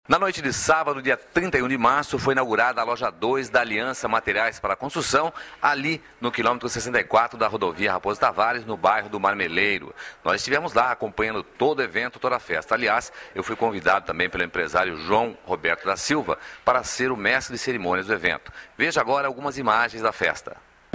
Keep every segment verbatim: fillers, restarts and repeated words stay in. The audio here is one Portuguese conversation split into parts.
Na noite de sábado, dia trinta e um de março, foi inaugurada a loja dois da Aliança Materiais para a Construção, ali no quilômetro sessenta e quatro da rodovia Raposo Tavares, no bairro do Marmeleiro. Nós estivemos lá acompanhando todo o evento, toda a festa. Aliás, eu fui convidado também pelo empresário João Roberto da Silva para ser o mestre de cerimônias do evento. Veja agora algumas imagens da festa.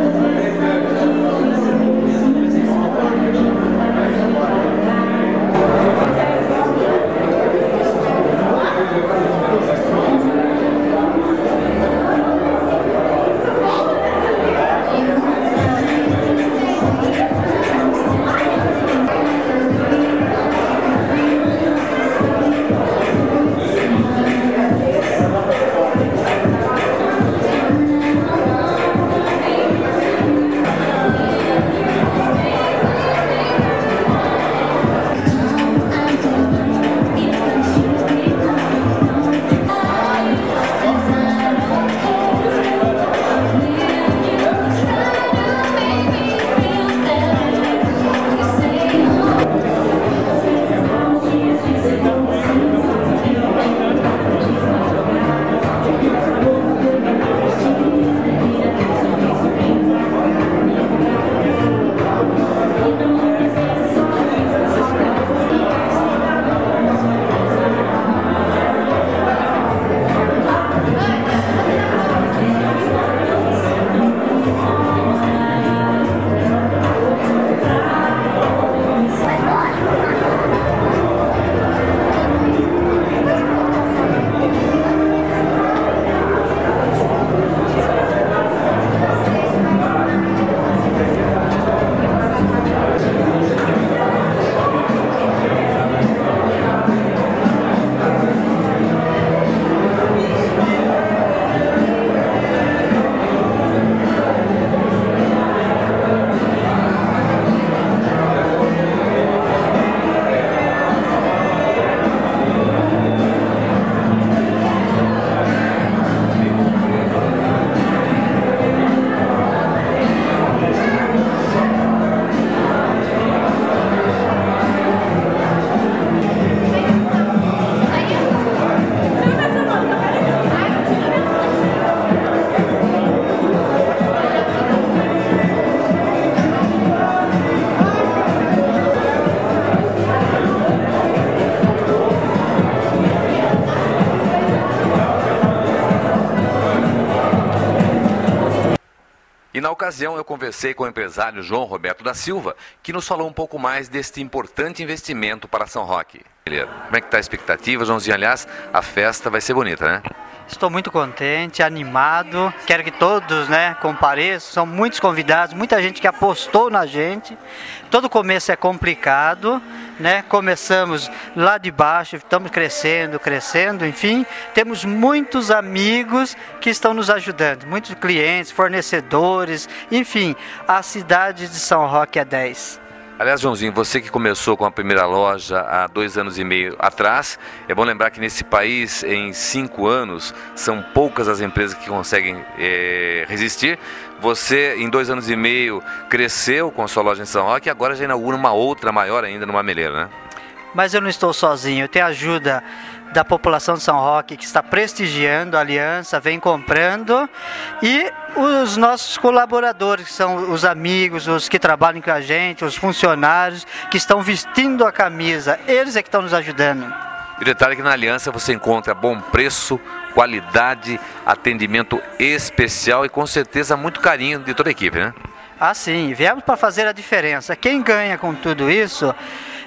E na ocasião eu conversei com o empresário João Roberto da Silva, que nos falou um pouco mais deste importante investimento para São Roque. Como é que está a expectativa, Joãozinho? Aliás, a festa vai ser bonita, né? Estou muito contente, animado, quero que todos, né, compareçam, são muitos convidados, muita gente que apostou na gente. Todo começo é complicado, né? Começamos lá de baixo, estamos crescendo, crescendo, enfim, temos muitos amigos que estão nos ajudando, muitos clientes, fornecedores, enfim, a cidade de São Roque é dez. Aliás, Joãozinho, você que começou com a primeira loja há dois anos e meio atrás, é bom lembrar que nesse país, em cinco anos, são poucas as empresas que conseguem é, resistir. Você, em dois anos e meio, cresceu com a sua loja em São Roque e agora já inaugura uma outra maior ainda no Marmeleiro, né? Mas eu não estou sozinho, eu tenho ajuda da população de São Roque que está prestigiando a aliança, vem comprando, e os nossos colaboradores, que são os amigos, os que trabalham com a gente, os funcionários que estão vestindo a camisa, eles é que estão nos ajudando. E o detalhe é que na aliança você encontra bom preço, qualidade, atendimento especial e com certeza muito carinho de toda a equipe, né? Ah, sim, viemos para fazer a diferença. Quem ganha com tudo isso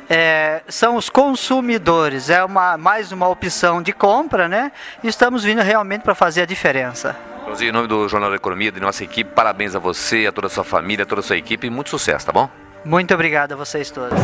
é, são os consumidores, é uma, mais uma opção de compra, né? E estamos vindo realmente para fazer a diferença. Em nome do Jornal da Economia, de nossa equipe, parabéns a você, a toda a sua família, a toda a sua equipe e muito sucesso, tá bom? Muito obrigado a vocês todos.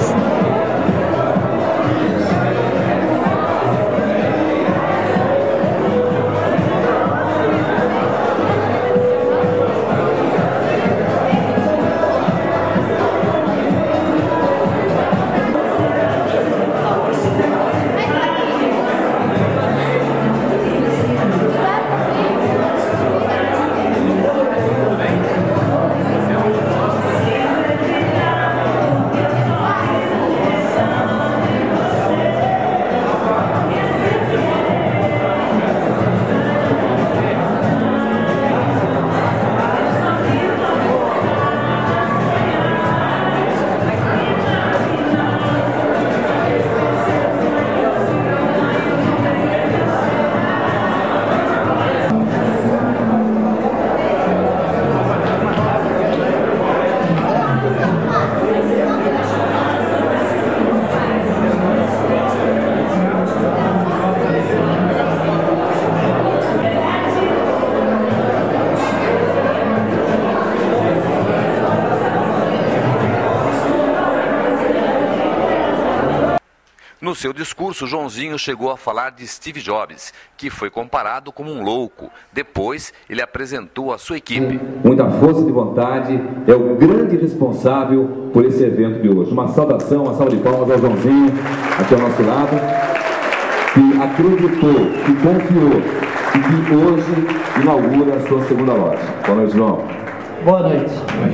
No seu discurso, Joãozinho chegou a falar de Steve Jobs, que foi comparado como um louco. Depois, ele apresentou a sua equipe. Muita força de vontade, é o grande responsável por esse evento de hoje. Uma saudação, uma salva de palmas ao Joãozinho, aqui ao nosso lado, que acreditou, que confiou e que hoje inaugura a sua segunda loja. Boa noite, João. Boa noite.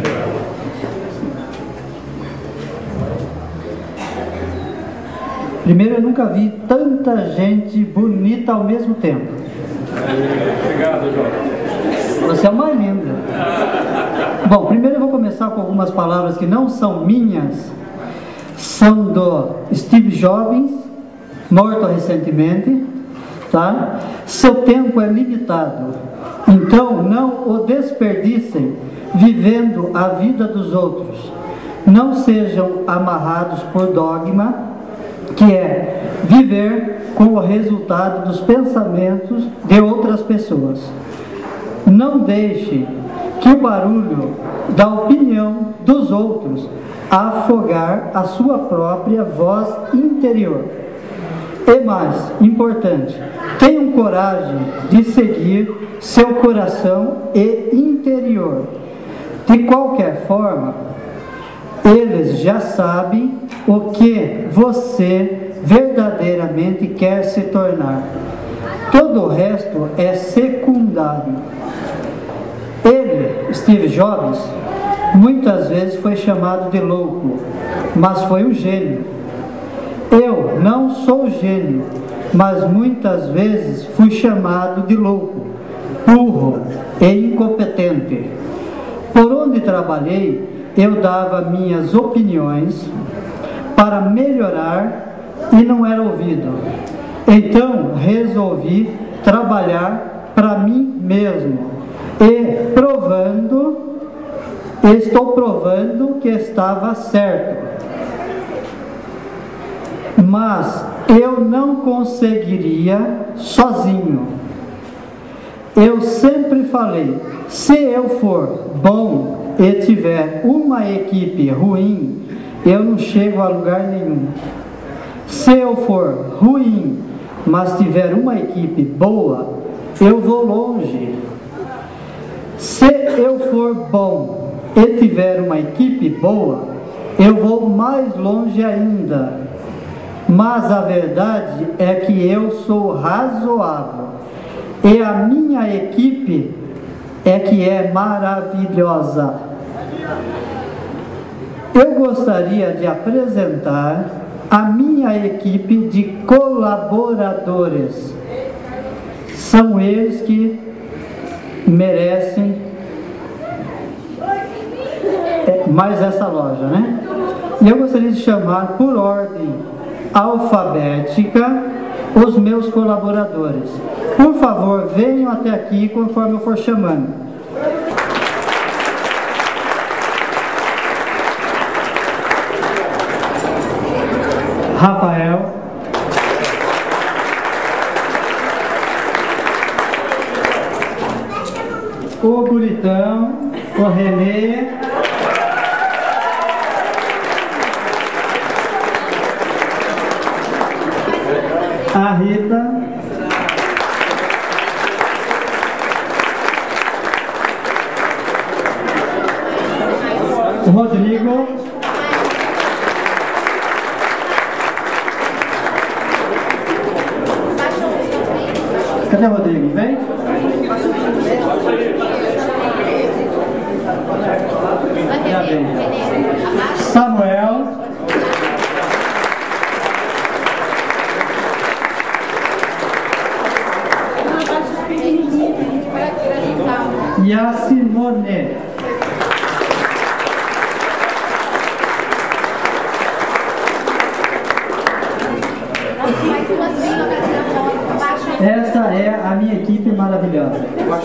Primeiro, eu nunca vi tanta gente bonita ao mesmo tempo. Obrigado, João. Você é uma linda. Bom, primeiro eu vou começar com algumas palavras que não são minhas, são do Steve Jobs, morto recentemente, tá? Seu tempo é limitado, então não o desperdicem vivendo a vida dos outros. Não sejam amarrados por dogma, que é viver com o resultado dos pensamentos de outras pessoas. Não deixe que o barulho da opinião dos outros afogar a sua própria voz interior. E mais importante, tenham coragem de seguir seu coração e interior. De qualquer forma, eles já sabem o que você verdadeiramente quer se tornar. Todo o resto é secundário. Ele, Steve Jobs, muitas vezes foi chamado de louco, mas foi um gênio. Eu não sou gênio, mas muitas vezes fui chamado de louco, burro e incompetente. Por onde trabalhei, eu dava minhas opiniões para melhorar e não era ouvido. Então resolvi trabalhar para mim mesmo e provando, estou provando que estava certo. Mas eu não conseguiria sozinho. Eu sempre falei, se eu for bom e tiver uma equipe ruim, eu não chego a lugar nenhum. Se eu for ruim, mas tiver uma equipe boa, eu vou longe. Se eu for bom e tiver uma equipe boa, eu vou mais longe ainda. Mas a verdade é que eu sou razoável e a minha equipe é que é maravilhosa. Eu gostaria de apresentar a minha equipe de colaboradores. São eles que merecem mais essa loja, né? E eu gostaria de chamar por ordem alfabética os meus colaboradores. Por favor, venham até aqui conforme eu for chamando. Rafael, o Buritão, o Renê, a Rita, o Rodrigo, cadê o Rodrigo? Vem? Já vem. Samuel. E a Simone. Essa é a minha equipe maravilhosa.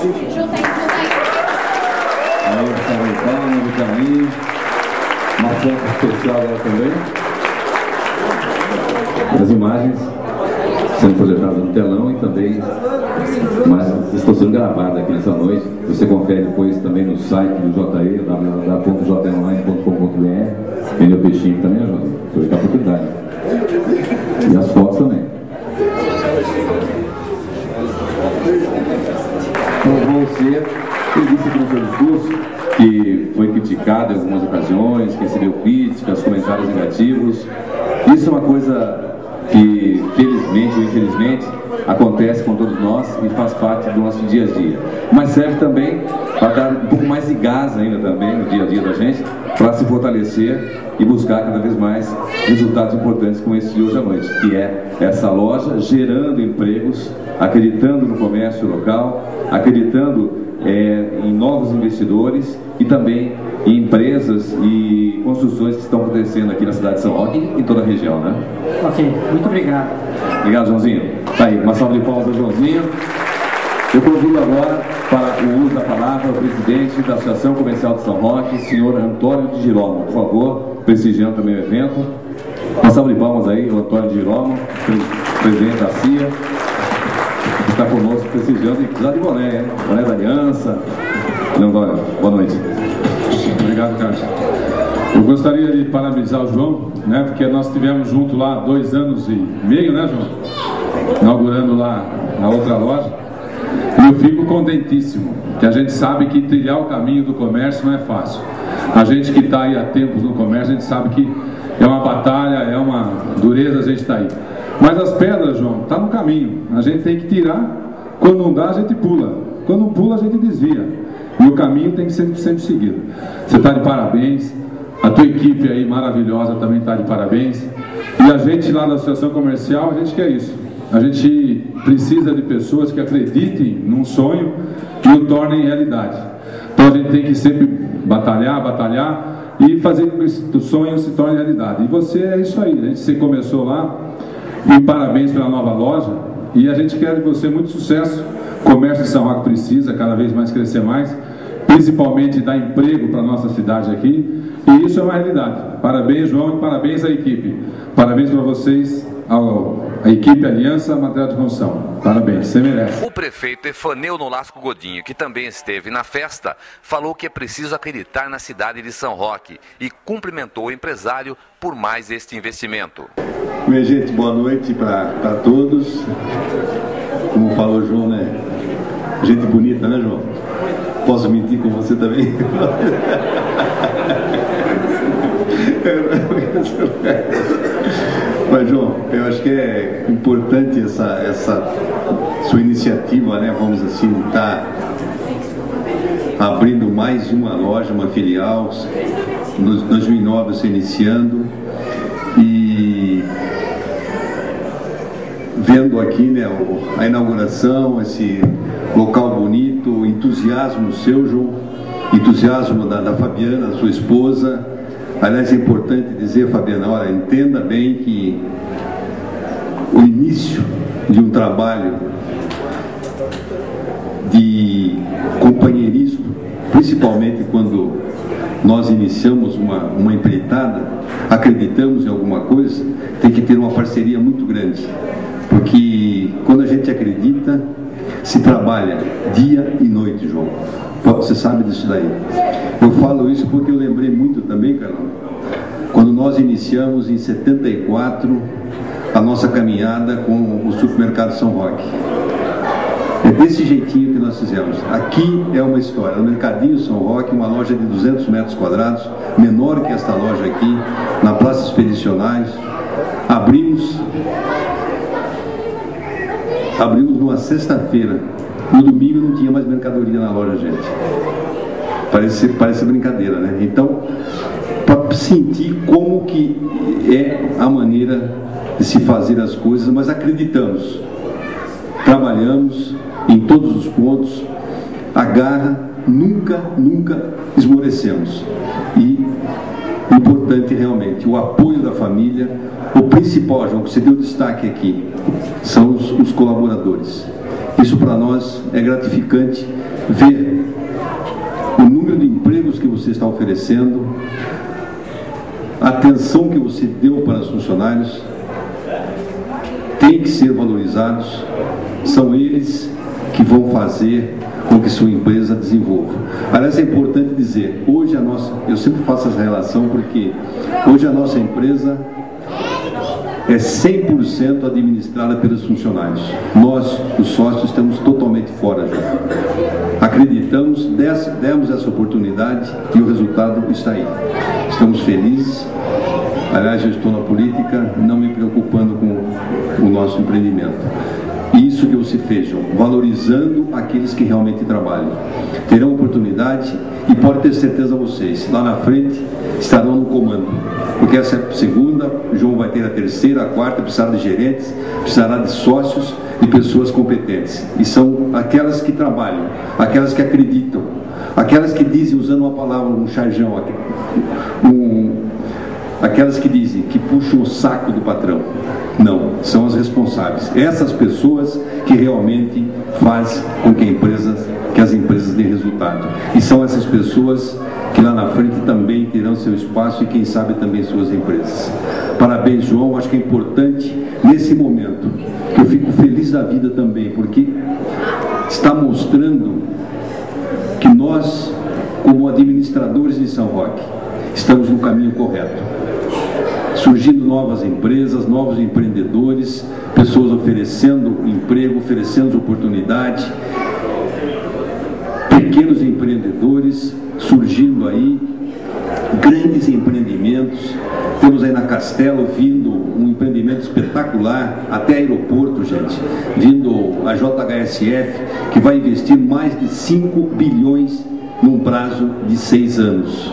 Aí, Samuel, do caminho. Uma foto especial dela também. As imagens sendo projetadas no telão e também mas estão sendo gravadas aqui nessa noite. Você confere depois também no site do J E, w w w ponto j e online ponto com ponto b r. Vendeu peixinho também, né, Jota? Hoje está a oportunidade. E as fotos também. Então, você, eu disse aqui no seu discurso que foi criticado em algumas ocasiões, que recebeu críticas, comentários negativos. Isso é uma coisa que, felizmente ou infelizmente, acontece com todos nós e faz parte do nosso dia a dia. Mas serve também para dar um pouco mais de gás ainda também no dia a dia da gente, para se fortalecer e buscar cada vez mais resultados importantes como esse de hoje à noite, que é essa loja gerando empregos, acreditando no comércio local, acreditando é, em novos investidores e também em empresas e construções que estão acontecendo aqui na cidade de São Roque e em toda a região, né? Ok, muito obrigado. Obrigado, Joãozinho. Tá aí, uma salva de palmas ao Joãozinho. Eu convido agora para o uso da palavra o presidente da Associação Comercial de São Roque, senhor Antônio de Girolamo, por favor, prestigiando também o evento. Uma salva de palmas aí, o Antônio de Girolamo, presidente da C I A, que está conosco prestigiando, e precisar de boné, hein? Boné da Aliança. Leandro, boa noite. Obrigado, Carlos. Eu gostaria de parabenizar o João, né, porque nós estivemos juntos lá dois anos e meio, né, João? Inaugurando lá a outra loja. E eu fico contentíssimo, que a gente sabe que trilhar o caminho do comércio não é fácil. A gente que está aí há tempos no comércio, a gente sabe que é uma batalha, é uma dureza a gente estar aí. Mas as pedras, João, tá no caminho. A gente tem que tirar, quando não dá a gente pula. Quando não pula a gente desvia. E o caminho tem que ser sempre seguido. Você está de parabéns. A tua equipe aí maravilhosa também está de parabéns. E a gente lá da Associação Comercial, a gente quer isso. A gente precisa de pessoas que acreditem num sonho e o tornem realidade. Então a gente tem que sempre batalhar, batalhar e fazer com que o sonho se torne realidade. E você é isso aí. A gente você começou lá. E parabéns pela nova loja. E a gente quer de você muito sucesso. O comércio de São Roque precisa cada vez mais crescer mais, principalmente dar emprego para a nossa cidade aqui. E isso é uma realidade. Parabéns, João, e parabéns à equipe. Parabéns para vocês, ao, a equipe Aliança Material de Construção. Parabéns, você merece. O prefeito Efaneu Nolasco Godinho, que também esteve na festa, falou que é preciso acreditar na cidade de São Roque e cumprimentou o empresário por mais este investimento. Minha gente, boa noite para todos. Como falou o João, né? Gente bonita, né, João? Posso mentir com você também? Mas, João, eu acho que é importante essa, essa sua iniciativa, né? Vamos assim, estar abrindo mais uma loja, uma filial, nos dois mil e nove você iniciando e vendo aqui, né, a inauguração, esse local bonito, o entusiasmo seu, João, entusiasmo da, da Fabiana, sua esposa. Aliás, é importante dizer, Fabiana, olha, entenda bem que o início de um trabalho de companheirismo, principalmente quando nós iniciamos uma, uma empreitada, acreditamos em alguma coisa, tem que ter uma parceria muito grande. Porque quando a gente acredita, se trabalha dia e noite, João. Você sabe disso daí. Eu falo isso porque eu lembrei muito também, Carlão, quando nós iniciamos em setenta e quatro a nossa caminhada com o supermercado São Roque. É desse jeitinho que nós fizemos. Aqui é uma história. No Mercadinho São Roque, uma loja de duzentos metros quadrados, menor que esta loja aqui, na Praça Expedicionais. Abrimos... Abrimos numa sexta-feira. No domingo não tinha mais mercadoria na loja, gente. Parece, parece brincadeira, né? Então, para sentir como que é a maneira de se fazer as coisas, mas acreditamos. Trabalhamos em todos os pontos. A garra, nunca, nunca esmorecemos. E o importante realmente, o apoio da família. O principal, João, que você deu destaque aqui, são os, os colaboradores. Isso para nós é gratificante ver o número de empregos que você está oferecendo, a atenção que você deu para os funcionários, tem que ser valorizados. São eles que vão fazer com que sua empresa desenvolva. Aliás, é importante dizer, hoje a nossa, eu sempre faço essa relação porque hoje a nossa empresa é cem por cento administrada pelos funcionários. Nós, os sócios, estamos totalmente fora já. Acreditamos, demos essa oportunidade e o resultado está aí. Estamos felizes. Aliás, eu estou na política, não me preocupando com o nosso empreendimento. Isso que você fez, João, valorizando aqueles que realmente trabalham. Terão oportunidade e pode ter certeza vocês, lá na frente estarão no comando. Porque essa é a segunda, o João vai ter a terceira, a quarta, precisará de gerentes, precisará de sócios e pessoas competentes. E são aquelas que trabalham, aquelas que acreditam, aquelas que dizem, usando uma palavra, um charjão, um, aquelas que dizem que puxam o saco do patrão. Não, são as responsáveis. Essas pessoas que realmente fazem com que, a empresa, que as empresas dêem resultado. E são essas pessoas que lá na frente também terão seu espaço e quem sabe também suas empresas. Parabéns, João. Acho que é importante nesse momento, que eu fico feliz da vida também, porque está mostrando que nós, como administradores de São Roque, estamos no caminho correto. Surgindo novas empresas, novos empreendedores, pessoas oferecendo emprego, oferecendo oportunidade, pequenos empreendedores surgindo aí, grandes empreendimentos. Temos aí na Castelo vindo um empreendimento espetacular, até aeroporto, gente, vindo a J H S F, que vai investir mais de cinco bilhões num prazo de seis anos.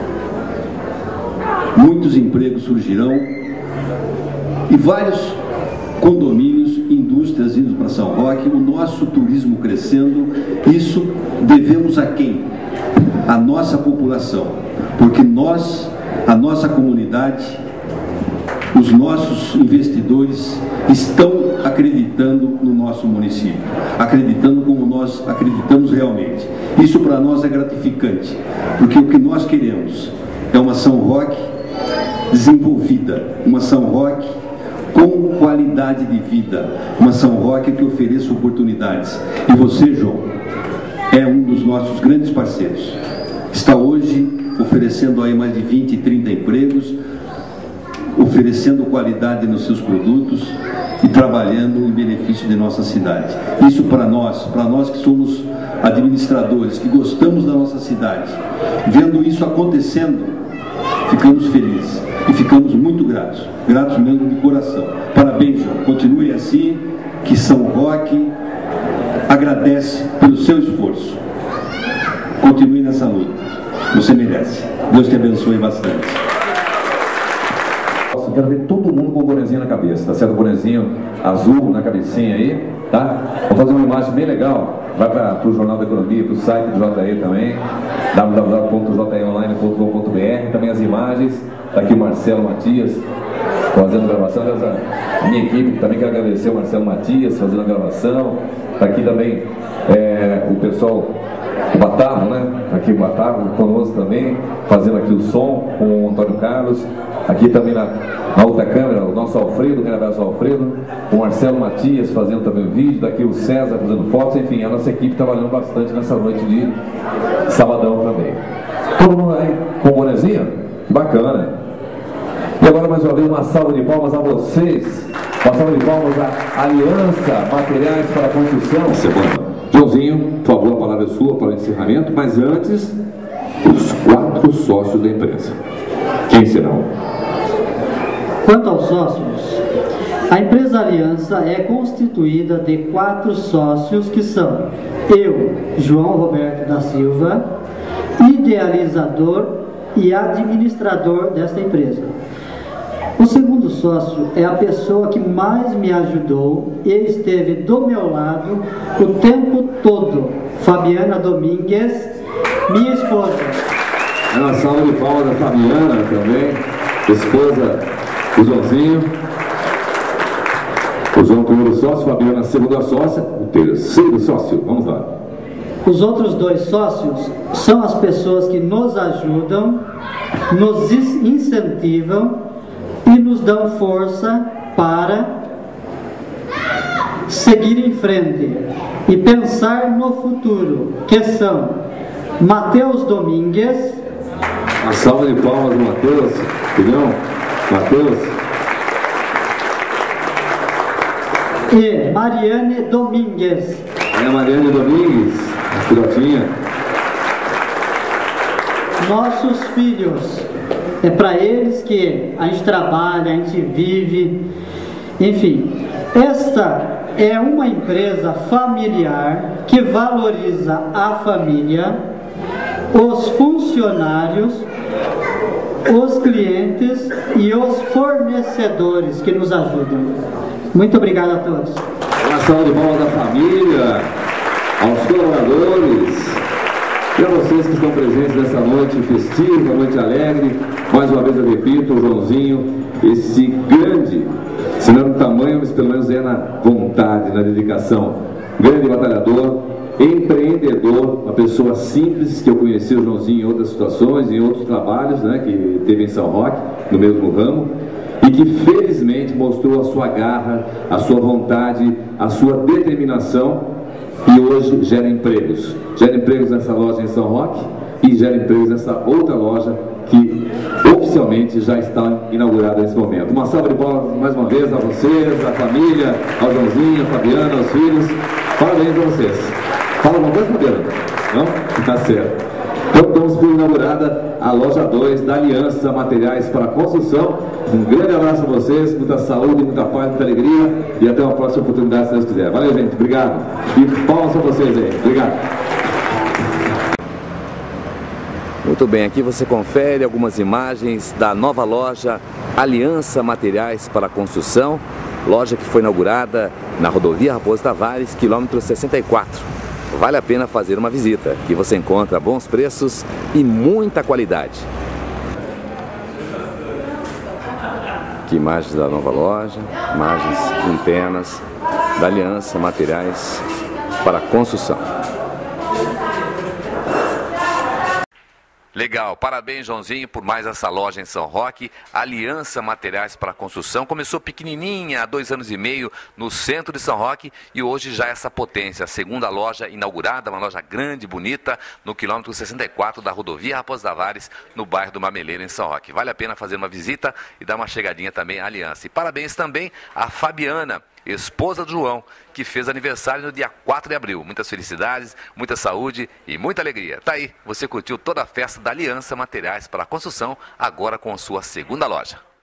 Muitos empregos surgirão e vários condomínios, indústrias indo para São Roque, o nosso turismo crescendo. Isso devemos a quem? A nossa população, porque nós, a nossa comunidade, os nossos investidores estão acreditando no nosso município, acreditando como nós acreditamos realmente. Isso para nós é gratificante, porque o que nós queremos é uma São Roque desenvolvida, uma São Roque com qualidade de vida, uma São Roque que ofereça oportunidades. E você, João, é um dos nossos grandes parceiros. Está hoje oferecendo aí mais de vinte, trinta empregos, oferecendo qualidade nos seus produtos e trabalhando em benefício de nossa cidade. Isso para nós, para nós que somos administradores, que gostamos da nossa cidade, vendo isso acontecendo, ficamos felizes e ficamos muito gratos, gratos mesmo de coração. Parabéns, João, continue assim, que São Roque agradece pelo seu esforço. Continue nessa luta, você merece. Deus te abençoe bastante. Eu quero ver todo mundo com o bonezinho na cabeça, tá certo? O bonezinho azul na cabecinha aí, tá? Vou fazer uma imagem bem legal, vai para o Jornal da Economia, para o site do J E também, w w w ponto j e online ponto com ponto b r, também as imagens, tá aqui o Marcelo Matias fazendo a gravação, a minha equipe também quero agradecer o Marcelo Matias fazendo a gravação, tá aqui também é, o pessoal o Batavo, né? Aqui o Batavo conosco também, fazendo aqui o som com o Antônio Carlos. Aqui também na, na outra câmera, o nosso Alfredo, grande abraço ao Alfredo, o Marcelo Matias fazendo também o vídeo, daqui o César fazendo fotos, enfim, a nossa equipe trabalhando bastante nessa noite de sabadão também. Todo mundo aí com o bonezinho? Que bacana. E agora mais uma vez uma salva de palmas a vocês, uma salva de palmas à Aliança Materiais para a Construção. Semana. Joãozinho, por favor, a palavra é sua para o encerramento, mas antes, os quatro sócios da empresa. Quem serão? Quanto aos sócios, a empresa Aliança é constituída de quatro sócios que são eu, João Roberto da Silva, idealizador e administrador desta empresa. O segundo sócio é a pessoa que mais me ajudou e esteve do meu lado o tempo todo, Fabiana Domingues, minha esposa. É uma salva de palmas da Fabiana também, esposa do Joãozinho. O João, primeiro sócio, Fabiana, segunda sócia, o terceiro sócio. Vamos lá. Os outros dois sócios são as pessoas que nos ajudam, nos incentivam e nos dão força para seguir em frente e pensar no futuro, que são Matheus Domingues. Uma salva de palmas do Matheus, filhão, Matheus. E Mariane Domingues. É a Mariane Domingues, a filhotinha. Nossos filhos, é para eles que a gente trabalha, a gente vive, enfim. Esta é uma empresa familiar que valoriza a família, os funcionários, os clientes e os fornecedores que nos ajudam. Muito obrigado a todos. Uma salva de palmas da família, aos colaboradores e a vocês que estão presentes nessa noite festiva, noite alegre. Mais uma vez eu repito, o Joãozinho, esse grande, se não no tamanho, mas pelo menos é na vontade, na dedicação, grande batalhador, empreendedor, uma pessoa simples, que eu conheci o Joãozinho em outras situações, em outros trabalhos, né, que teve em São Roque, no mesmo ramo, e que felizmente mostrou a sua garra, a sua vontade, a sua determinação, e hoje gera empregos. Gera empregos nessa loja em São Roque e gera empregos nessa outra loja que oficialmente já está inaugurada nesse momento. Uma salva de palmas mais uma vez a vocês, a família, ao Joãozinho, a Fabiana, aos filhos. Parabéns a vocês. Fala uma coisa, Fabiana? Não? Tá certo. Então, estamos por inaugurada a loja dois da Aliança Materiais para Construção. Um grande abraço a vocês, muita saúde, muita paz, muita alegria e até uma próxima oportunidade, se Deus quiser. Valeu, gente. Obrigado. E palmas a vocês aí. Obrigado. Muito bem, aqui você confere algumas imagens da nova loja Aliança Materiais para Construção, loja que foi inaugurada na rodovia Raposo Tavares, quilômetro sessenta e quatro. Vale a pena fazer uma visita, que você encontra bons preços e muita qualidade. Aqui imagens da nova loja, imagens internas da Aliança Materiais para Construção. Legal, parabéns, Joãozinho, por mais essa loja em São Roque. Aliança Materiais para Construção começou pequenininha, há dois anos e meio, no centro de São Roque, e hoje já essa potência, a segunda loja inaugurada, uma loja grande, bonita, no quilômetro sessenta e quatro da rodovia Raposo Tavares, no bairro do Marmeleiro, em São Roque. Vale a pena fazer uma visita e dar uma chegadinha também à Aliança. E parabéns também à Fabiana, esposa do João, que fez aniversário no dia quatro de abril. Muitas felicidades, muita saúde e muita alegria. Tá aí, você curtiu toda a festa da Aliança Materiais para a Construção, agora com sua segunda loja.